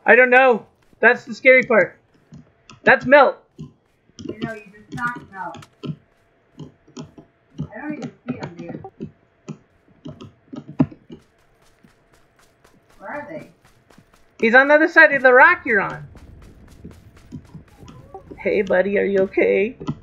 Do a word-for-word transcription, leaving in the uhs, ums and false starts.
I don't know. That's the scary part. That's Melt. You know, you just knocked Melt. I don't even see them, dude. Where are they? He's on the other side of the rock you're on. Hey, buddy, are you okay?